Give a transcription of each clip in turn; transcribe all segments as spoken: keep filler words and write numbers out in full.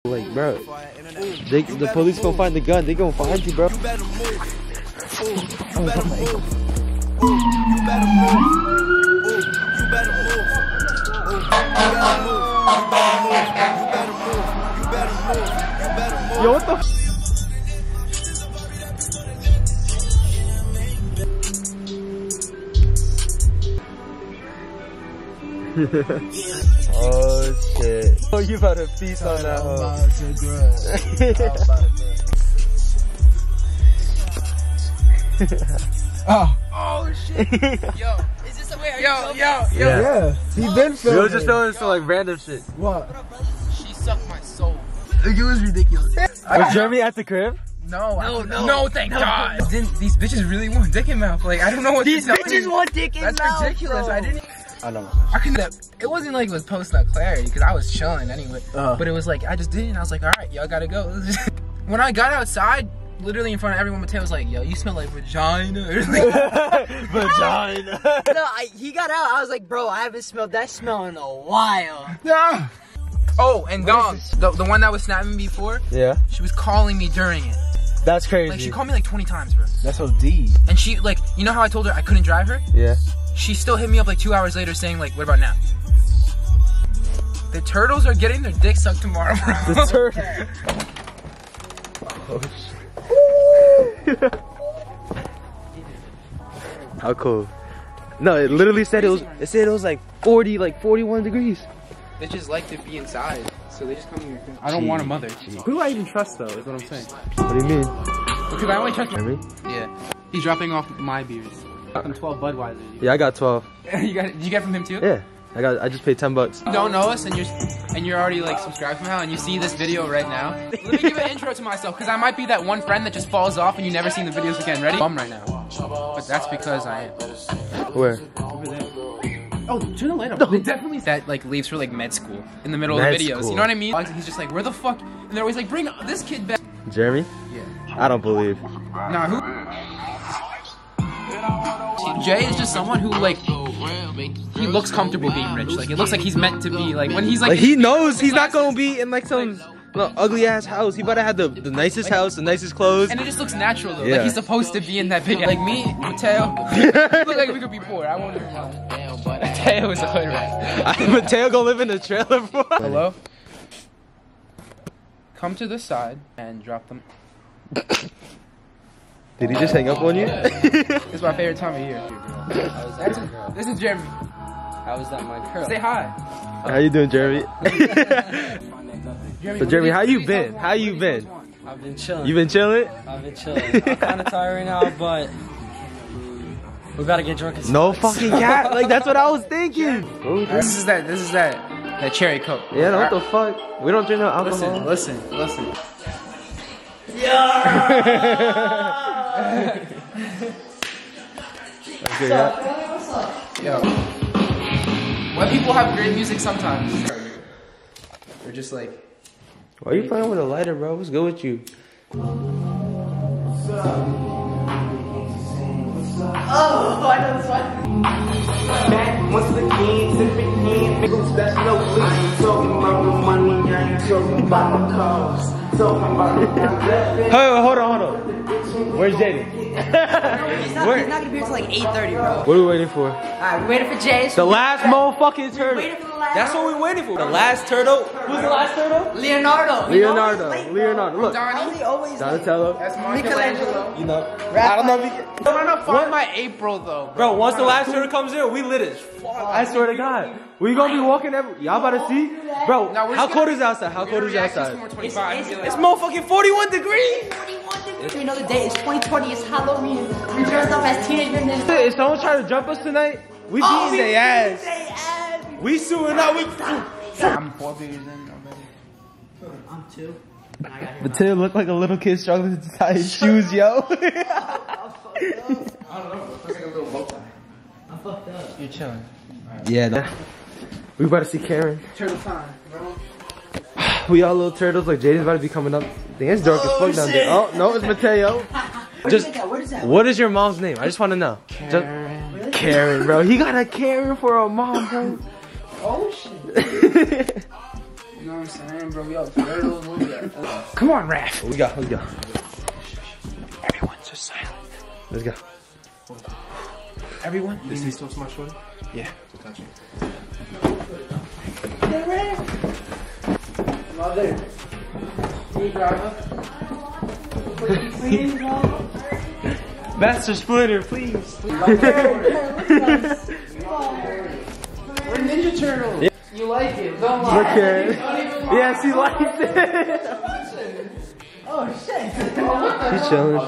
Like, bro, they, the police gonna find the gun. They gonna find you, bro. You better move. Ooh, you better move. Ooh, you better move. Ooh, you better move. Ooh, you better move. You better move. You better move. You better move. You better move. Yo, what the f? Oh shit. Oh, you about to feast on that hoe. Oh. Oh shit. Yo, is this a way? Yo, yo, yo. Yeah. He been filming. We were just filming some like random shit. What? She sucked my soul. It was ridiculous. Was Jeremy at the crib? No, no, no, no, thank no, God. No. Didn't, these bitches really want dick in mouth. Like, I don't know what these to tell bitches you. want dick in That's mouth. That's ridiculous. Bro. I didn't. I don't know. I couldn't. It wasn't like it was post nut clarity because I was chilling anyway. Uh, but it was like I just did it and I was like, all right, y'all gotta go. When I got outside, literally in front of everyone, Mateo was like, yo, you smell like vagina. Vagina. No, I, he got out. I was like, bro, I haven't smelled that smell in a while. Yeah. Oh, and Dom, the, the one that was snapping me before, Yeah. she was calling me during it. That's crazy. Like, she called me like twenty times, bro. That's O D. And she, like, you know how I told her I couldn't drive her? Yeah. She still hit me up like two hours later saying, like, what about now? The turtles are getting their dick sucked tomorrow, bro. The turtle. Oh shit. How cool. No, it literally said it was, it said it was like forty, like forty-one degrees. They just like to be inside, so they just come here. I don't want a mother. Who do I even trust though, is what I'm saying. What do you mean? Because I only trust my... Jeremy? Yeah. He's dropping off my beers. I'm twelve Budweiser. Yeah, I got twelve. you got? Did you get from him too? Yeah. I got, I just paid ten bucks. You don't know us and you're and you're already like subscribed somehow and you see this video right now. Let me give an intro to myself because I might be that one friend that just falls off and you never seen the videos again. Ready? Bum right now. But that's because I am. Where? Over there. Oh, turn the light up. No. Definitely that like leaves for like med school in the middle Med of the videos. school. You know what I mean? He's just like, where the fuck? And they're always like, bring this kid back. Jeremy? Yeah. I don't believe. Nah, who? Jay is just someone who like he looks comfortable being rich. Like it looks like he's meant to be. Like when he's like, Like he knows he's not gonna be in like some no, ugly ass house. He better have the, the nicest house, the nicest clothes. and it just looks natural though. Yeah. Like he's supposed to be in that big. Like me, Mateo. We look like we could be poor. I won't even lie. But Mateo is a hood rat. Mateo gonna live in the trailer for Hello. Come to this side and drop them. Did he just hang up on you? It's my favorite time of year. That's a, this is Jeremy. How is that my girl? Say hi. How you doing, Jeremy? Jeremy So Jeremy, how you been? How you been? I've been chilling. You been chilling? I've been chilling. I'm kind of tired right now, but we gotta get drunk. And No fucking cat. Like that's what I was thinking. This is that. This is that. That cherry coke. Yeah, no, what the fuck? We don't drink no alcohol. Listen, listen, listen. Okay, yeah. Yo. White people have great music sometimes. They're just like. Why are you playing with a lighter, bro? What's good with you? Oh, I know this one. Back once again, sipping in, niggas that's no sleep. I ain't talking about the money, I ain't talking about the cars. Talking about the Hey, hold on, hold on. Where's Jaden? He's not, he's not gonna be here till like eight thirty, bro. What are we waiting for? Alright, we're waiting for Jay. The last motherfucking turtle. Waiting for the last. That's what we're waiting for. The last turtle. Who's the last turtle? Leonardo. Leonardo. Leonardo. Look. How's he always late? Donatello. That's Michelangelo. You know. I don't know if you can. I'm trying to find my April though. Bro, once the last turtle comes in, we lit as fuck. I swear to God. We gonna be walking every. Y'all about to see? Bro, No, we're how just cold gonna- is it outside? How cold is it outside? It's, It's motherfucking forty-one degrees. forty-one degrees. Another day. It's twenty twenty. It's Halloween. We dressed up as teenage mutant ninja. If someone trying to jump us tonight, we Oh, beating we their ass. They ass. We suing up. We. I'm four beers in already. I'm two. But Tim looked like a little kid struggling to tie his shoes, yo. I don't know. It's like a little bow tie. I'm fucked up. You're chilling. Yeah. No. We about to see Karen. Turtle time, bro. We all little turtles. Like Jaden's about to be coming up. Dang, it's dark as fuck down there. Oh no, it's Mateo. Just. What is that? What is your mom's name? I just want to know. Karen. Just, Karen, bro. He got a Karen for a mom, bro. Oh shit. know what I'm saying, bro? We all turtles. What we got? Come on, Raph. What we got? What we got? Everyone's just silent. Let's go. Everyone. Is he still smash one? Yeah. Gotcha. Not there. Hey, driver. Please, please, no. Master Splinter, please. We're Ninja Turtles. Yeah. You like it? Don't lie. Okay. Don't even lie. Yes, he likes it. Oh shit. He's chilling.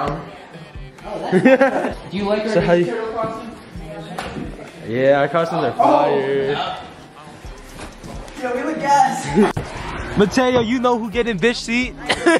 Do you like our So how Ninja you- Turtle costume? Yeah, our costumes are fire. Yo, we look gas. Mateo, you know who get in bitch seat?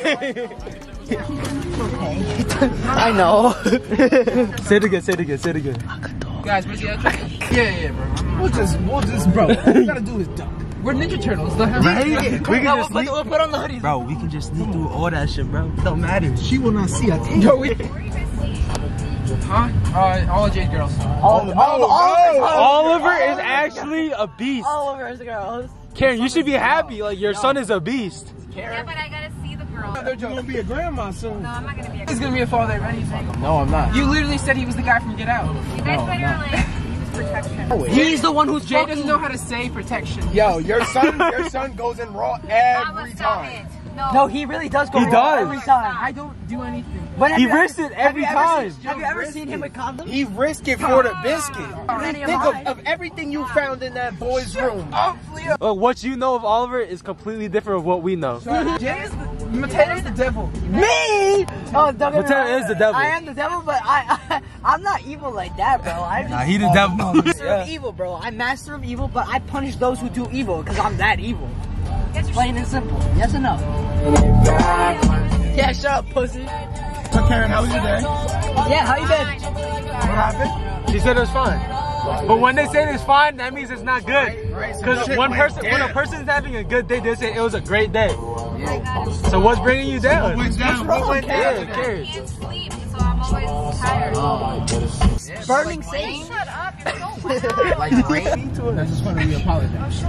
I know. Say it again, say it again, say it again. Guys, where's the other? Yeah, yeah, bro. We'll just, we'll just, bro. All we gotta do is duck. We're Ninja Turtles. The hell? Right? We can just we'll, sneak, we'll put on the hoodies. bro. We can just sneak through all that shit, bro. It don't matter. She will not see a thing. Yo, we. Huh? Uh, all Jade girls. All, all, all, Oliver is actually a beast. Oliver is the girls. Karen, you should be happy. Like your son is a beast. Yeah, but I gotta see the girl. They're gonna be a grandma soon. No, I'm not gonna be a He's gonna be a father of anything. No, I'm not. You literally said he was the guy from Get Out. You guys better like use protection. He's the one who's Jay doesn't know how to say protection. Yo, your son, your son goes in raw Mama, every stop time. it. No. No, he really does go He wrong does. every time. I don't do anything. But have He you ever- risks it every have you ever time. seen- Have you ever seen him with condoms? He risked it for the biscuit. Many of Think mine. of, of everything you found in that boy's room. Uh, what you know of Oliver is completely different of what we know. Jay is the Mateo's the devil. Me? Oh, don't get me Mateo wrong. is the devil. I am the devil, but I, I I'm not evil like that, bro. I'm Nah, just he the devil. master of evil, bro. I'm master of evil, but I punish those who do evil because I'm that evil. Plain and simple. Yes or no? Yeah, shut up, pussy. So Karen, how was your day? Yeah, how you been? What happened? She said it was fine. But when they say it's fine, that means it's not good. Because Shit one went person, when a down. person's having a good day, they say it was a great day. So what's bringing you down? What went down? What went Yeah, down? who cares? I can't sleep, so I'm always tired. Burning Satan. Shut up, you're so loud. Like rainy to it. That's just funny. We apologize.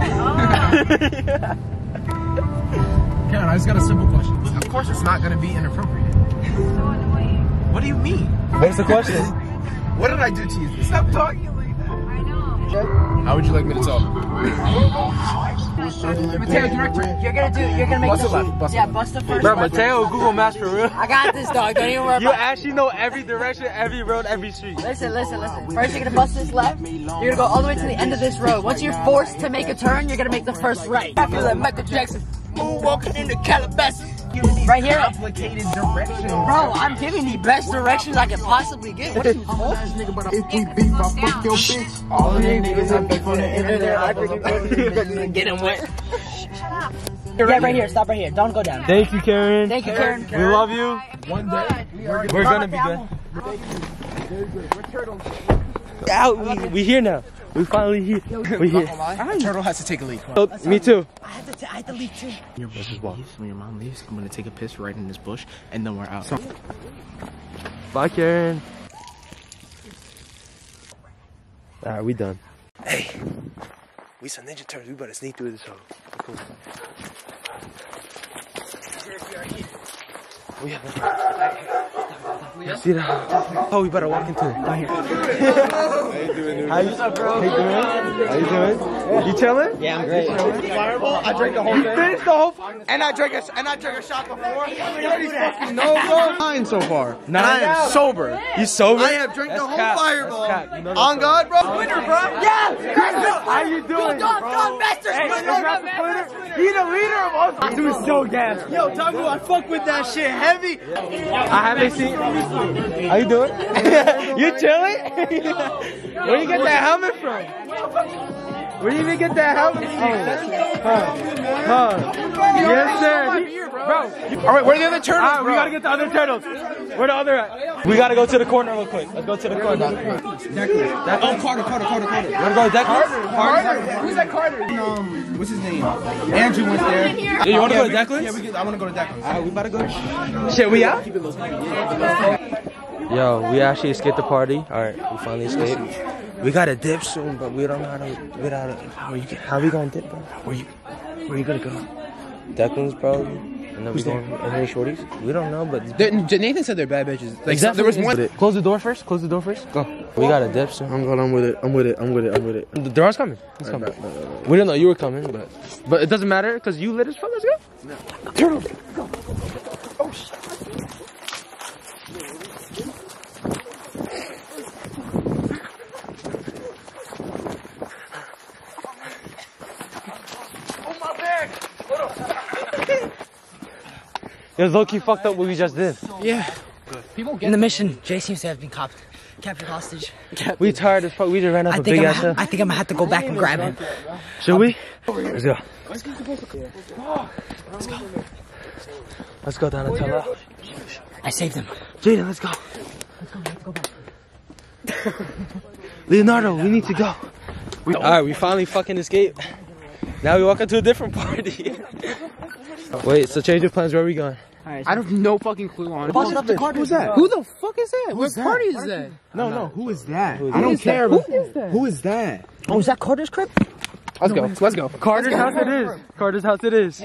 Karen, I just got a simple question. Of course, it's not gonna be inappropriate. So annoying. What do you mean? What's the question? What did I do to you? Stop talking like that. I know. How would you like me to talk? Mateo, director. You're gonna do. You're gonna make Bust the it left, bust it Yeah, left. bust the first. Bro, one. Mateo, Google Maps for real. I got this, dog. Don't even worry You about it. actually know every direction, every road, every street. Listen, listen, listen. First, you're gonna bust this left. You're gonna go all the way to the end of this road. Once you're forced to make a turn, you're gonna make the first right. I feel like Michael Jackson. Ooh, walking into Calabasas. Right here. Complicated directions. Bro, I'm giving the best directions I can possibly give. What are you talking? If we beef, I fuck your bitch. All of you niggas have beef on the internet. I freaking Get him wet. Yeah, right here. Stop right here. Don't go down. Thank you, Karen. Thank you, Karen. We love you. One day. We're gonna be good. Out. We, we here now. We finally here. We here. Turtle has to take a leak. Oh, me too. I had to, t I had to leave too. Your bush is walk. When your mom leaves, I'm gonna take a piss right in this bush, and then we're out. Bye, Karen. Alright, we done. Hey, we some Ninja Turtles. We better sneak through this hole. Cool. We have a... See that? Oh, we better walk into it. Down here. How you doing? How you doing? How you doing? You chilling? Yeah, I'm great. Fireball. I drank the whole You thing. finished the whole thing? And I drank a and I drank a shot before. No, bro. Nine so far. Nine? I am sober. You sober? I have drank That's the whole cap. fireball. That's cap. You know that's On cap. God, bro. Winner, bro. Yeah! How you doing, Dog, bro? dog, Master Hey, Splinter, this dog, Master Master Splinter, he the leader of us. This dude's so gas. Yo, Taco, I fuck with that shit heavy. I haven't seen. How you doing? You chilling? Where you get that helmet from? Where you even get that helmet from? Huh? Huh? Yes, sir. Bro. All right, where are the other turtles, Alright, we gotta get the other turtles. Where the other at? We gotta go to the corner real quick. Let's go to the corner. Oh, Carter, Carter, Carter, Carter. You wanna go to Decker? Carter. Who's that Carter? Um, what's his name? Andrew went there. Yeah, you wanna Yeah, go to we- Declan's? Yeah, we get, I wanna go to Declan's. Alright, we about to go. Shit, we out? Yo, we actually escaped the party. Alright, we finally escaped. We gotta dip soon, but we don't know how to. We gotta, how, are you, how we gonna dip, bro? Where you? Where are you gonna go? Declan's probably. And then we going any shorties? We don't know, but They're- Nathan said they're bad bitches. Like Exactly. there was one. Close the door first. Close the door first. Go. we got a dip, so. I'm going. I'm with it. I'm with it. I'm with it. I'm with it. The door's coming. It's coming. We didn't know you were coming, but But it doesn't matter because you lit as fuck. Let's go. Turtle. Go. Oh shit. it was low-key fucked up what we just did. Yeah. People get In the mission, Jay seems to have been copped, captured hostage. We tired as fuck. We just ran up I a think big I'm, ass hill. I think I'm gonna have to go back and grab him. Should we? Let's go. Let's go. Let's go, Donatella. I saved him. Jaden, let's go. Leonardo, we need to go. All right, we finally fucking escaped. Now we walk into a different party. Wait, so change of plans. Where are we going? I have no fucking clue on it. Toss it up to Carter. Who's that? Who the fuck is that? What that? party is that? No, no. Who is that? Who is I don't that? care. Who Who is that? Who is that? Oh, is that Carter's crib? Let's go. Let's go. Carter's house it is. Carter's house it is.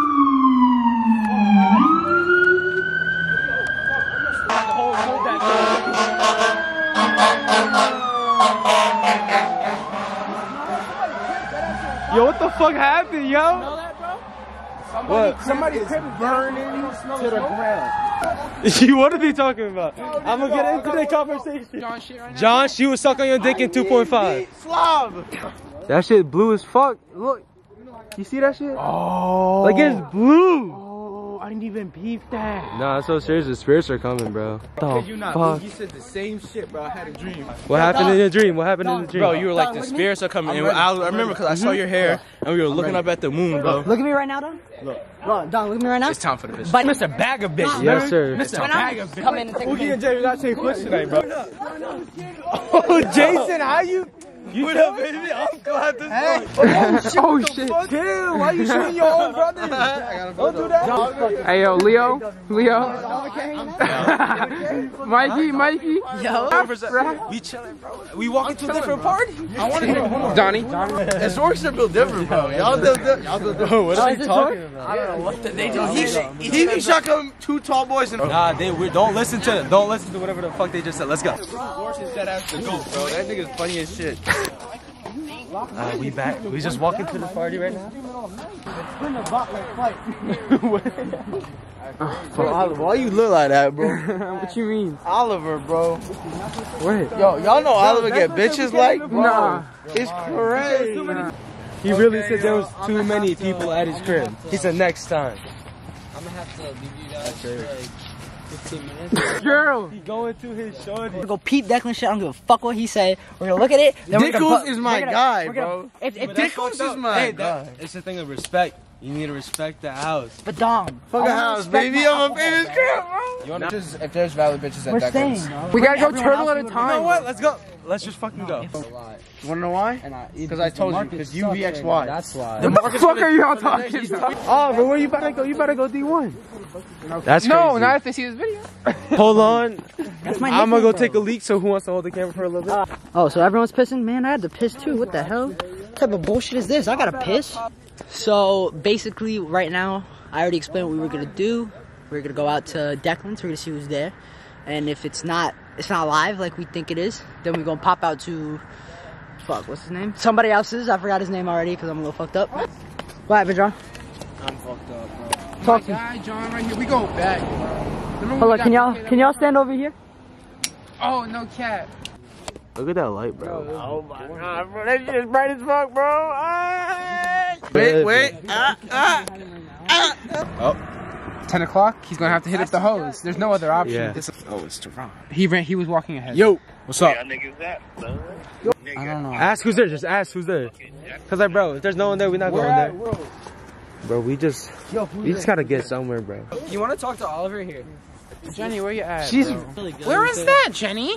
Yo, what the fuck happened, yo? What? Somebody's burning to the ground. What are they talking about? I'm gonna get into the conversation. John shit right now. John, she was sucking on your dick in two point five. That shit blue as fuck. Look, you see that shit? Oh. Like it's blue. Oh, I didn't even peep that. Nah, it's so serious. The spirits are coming, bro. What the fuck? You said the same shit, bro. I had a dream. What happened in the dream? What happened in the dream? Bro, you were like, the spirits are coming. And I, I remember because I saw your hair and we were looking up at the moon, bro. Look at me right now, Don. Look. Look, Don, look at me right now. It's time for the bitch. But Mister Bag of Bitch. Yes, sir. Mister Bag of Come in and take a Oogie and picture. Jay, we gotta take footage tonight, bro. Oh, Jason, how you? You what up, baby? I'm glad this hey. Oh shit. Chill. Why you shooting your own brothers? Don't do that. Hey yo, Leo, Leo, Mikey, Mikey. Yo, we chilling, bro. We walking to a different party. I want to go. Donnie. It's orchestra built different, bro. Y'all do Y'all do Bro, what are you talking about? I don't know what the, they do. He, he be shotgun two tall boys and. Nah, they we don't listen to don't listen to whatever the fuck they just said. Let's go. That ass to go, bro. That nigga's funny as shit. Uh, we back. We just walking to the party right now. Bro, Oliver, why you look like that, bro? What you mean? Oliver, bro. What? Yo, y'all know Oliver get bitches like? Bro, Nah. it's crazy. He really said there was too many people at his crib. He said next time. I'm gonna have to leave you guys for like fifteen minutes. Girl. He going to his shorty. We're gonna go peep Declan shit. I don't give a fuck what he say. We're gonna look at it. Then we're gonna Dickles bu- is my we're gonna- guy, we're gonna- bro. If, if Dickles is my Hey, guy. that, it's a thing of respect. You need to respect the house. But Dom, Fuck a house, baby. I'm a famous crib, bro. You want bitches? If there's valid bitches at we're that staying. we gotta go Everyone turtle else at a would- time. You know what? Let's go. Let's just fucking go. You wanna know why? Because I told you. Because U V X Y. That's why. What the fuck are y'all talking about? Oh, but where you better go? You better go D one. That's No, crazy. not if they see this video. Hold on. That's my I'm gonna go nickname, take a bro. leak. So who wants to hold the camera for a little bit? Oh, so everyone's pissing? Man, I had to piss too. What the hell? What type of bullshit is this? I gotta piss. So basically, right now, I already explained what we were gonna do. We're gonna go out to Declan's. We're gonna see who's there, and if it's not, it's not live like we think it is, then we're gonna pop out to, fuck, what's his name? Somebody else's. I forgot his name already because I'm a little fucked up. What happened, John? I'm fucked up, bro. Talk to guy, John, right here. We go back, bro. Remember when Hold we on, got can y'all kicked can out? y'all stand over here? Oh, no cap. Look at that light, bro. Oh my god, bro. That shit is bright as fuck, bro. Wait, wait. Ah, ah, ah. ten o'clock. He's gonna have to hit up the hose. There's no other option. Yeah. This- Oh, it's Teron. he ran. He was walking ahead. Yo. What's up? I don't know. Ask who's there. Just ask who's there. Cause like, bro, if there's no one there, we're not going there. Bro, we just, we just gotta get somewhere, bro. You want to talk to Oliver here? Jenny, where you at? She's. bro? Where is that, Jenny?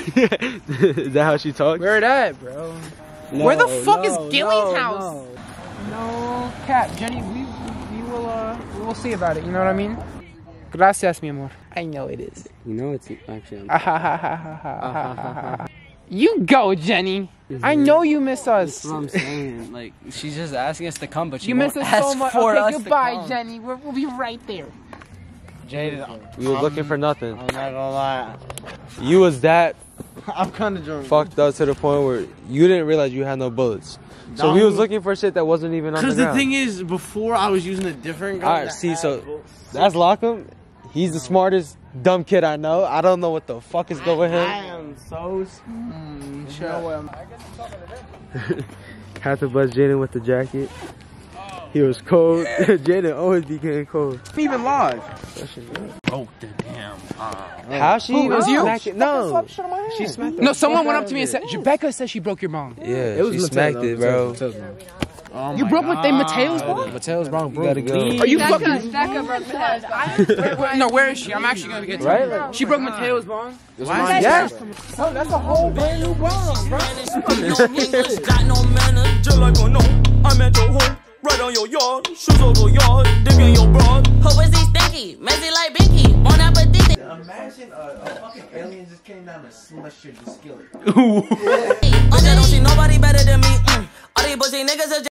Is that how she talks? Where it at, bro? No, Where the fuck no, is Gilly's no, house? no. No cap, Jenny. We we will uh we will see about it. You know what I mean? Gracias, mi amor. I know it is. You know it's actually. Ah, ha, ha, ha, ha, ha, ha, ha, ha. You go, Jenny. I know you miss us. That's what I'm saying. Like, she's just asking us to come, but she You won't miss us ask so much. for Okay, us goodbye, to come. Jenny. We're, we'll be right there. Jaden, we was looking for nothing. I'm not gonna lie. You was that I'm kind of drunk. fucked up to the point where you didn't realize you had no bullets. So we was looking for shit that wasn't even on the Because ground. the thing is, before I was using a different gun. Alright, see, so that's Lockham. He's the smartest dumb kid I know. I don't know what the fuck is going with him. I am so. Mm, sure. Had to bust Jaden with the jacket. He was cold. Jaden always be getting cold. Even live. Oh, the damn. Uh, How she Who, even was you? smacked it? No. She smacked No, the someone fuck went out up to me and of said, Rebecca said she broke your bone. it. Yeah, she smacked it, bro. oh You my broke with God. the Mateo's bone? Mateo's wrong, You gotta go. Are you Becca, fucking... Becca broke Mateo's. Wait, wait, no, where is she? I'm actually gonna get to Right? her. She broke Mateo's bone? Yes. Oh, that's a whole brand new bone, bro. Got no manners, just like a no. I'm at your home, right on your yard. Shoes over yard, digging your broad. Who is he stinky? Messy like Binky. Bon appetit. Imagine a, a fucking alien just came down and smushed your skillet. But I don't see nobody better than me. Mm. All these pussy niggas are